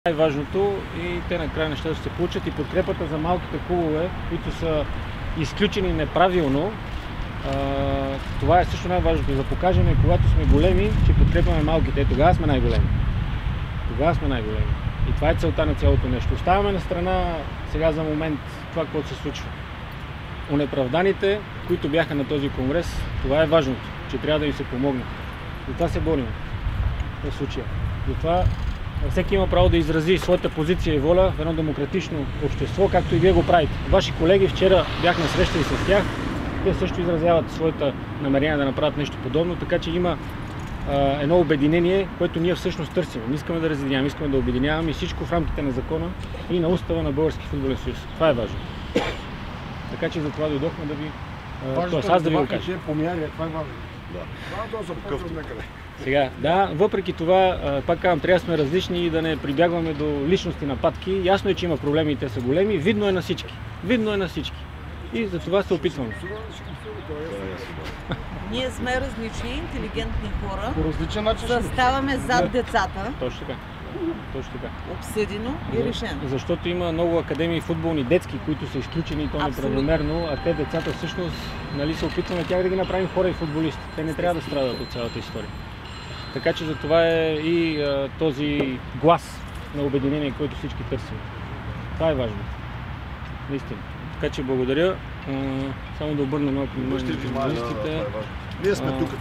Най-важното и те накрая нещата ще се получат и подкрепата за малките клубове, които са изключени неправилно. Това е също най-важното. За покажем, когато сме големи, че подкрепяме малките. Тогава сме най-големи. Тогава сме най-големи. И това е целта на цялото нещо. Оставяме на страна сега за момент това, което се случва. Онеправданите, които бяха на този конгрес, това е важното, че трябва да им се помогне. За това се борим в случая. Затова всеки има право да изрази своята позиция и воля в едно демократично общество, както и вие го правите. Ваши колеги вчера бях на среща и с тях. Те също изразяват своята намерение да направят нещо подобно, така че има едно обединение, което ние всъщност търсим. Не искаме да разединяваме, искаме да обединяваме и всичко в рамките на закона и на устава на Български футболен съюз. Това е важно. Така че за това дойдохме да ви... аз да ви го кажа. Това е важно. Сега, да, въпреки това, пак казвам, трябва да сме различни и да не прибягваме до личности нападки. Ясно е, че има проблеми и те са големи. Видно е на всички. Видно е на всички. И за това се опитваме. Ние сме различни, интелигентни хора. По различен начин. Заставаме зад децата. Точно така. Точно така. Обсъдено и решено. Защото има много академии футболни детски, които са изключени и то неправомерно, а те децата всъщност, нали, се опитваме тях да ги направим хора и футболисти. Те не трябва да страдат от цялата история. Така че за това е и този глас на обединение, който всички търсим. Това е важно. Наистина. Така че благодаря. Само да обърна малко внимание на журналистите. Ние сме тук.